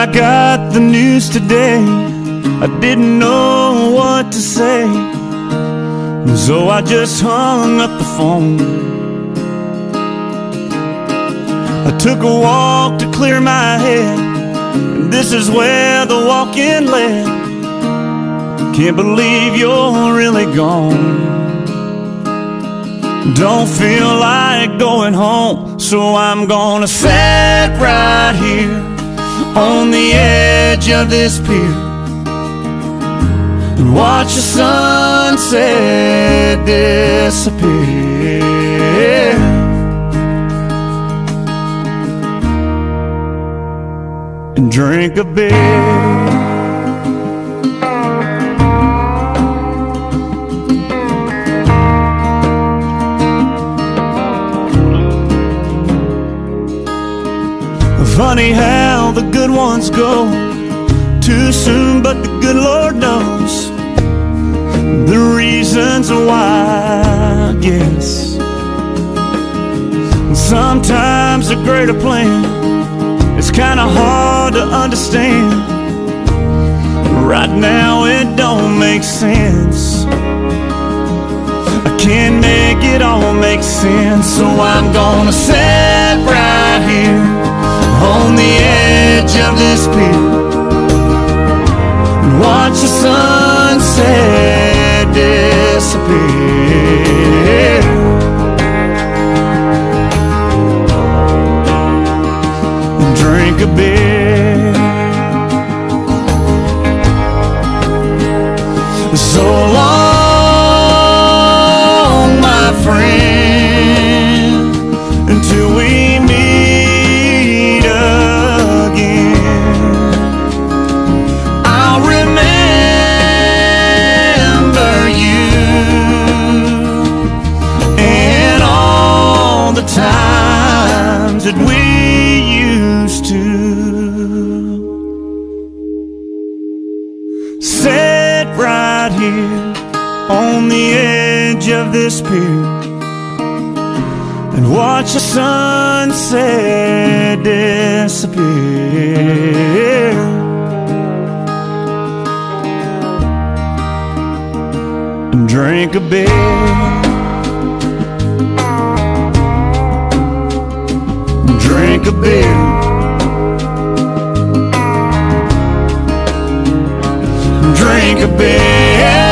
I got the news today, I didn't know what to say, so I just hung up the phone. I took a walk to clear my head, and this is where the walk-in led. Can't believe you're really gone. Don't feel like going home, so I'm gonna sit right here on the edge of this pier and watch the sunset disappear, and drink a beer. Funny how the good ones go too soon, but the good Lord knows the reasons why, I guess. Sometimes a greater plan is kinda hard to understand. Right now it don't make sense. I can't make it all make sense, so I'm gonna sit right here on the edge of this pier and watch the sunset disappear, and drink a beer. So long, my friend, until we meet again. I'll remember you and all the times that we used to sit right here on the edge of this pier and watch the sunset disappear, and drink a beer, drink a beer, drink a beer.